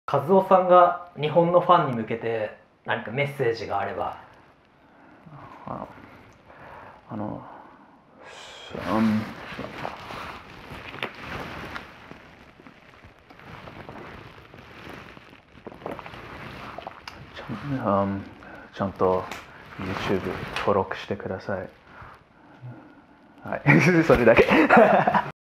和夫さんが日本のファンに向けて何かメッセージがあれば。 ちゃんと YouTube 登録してください。はい、それだけ。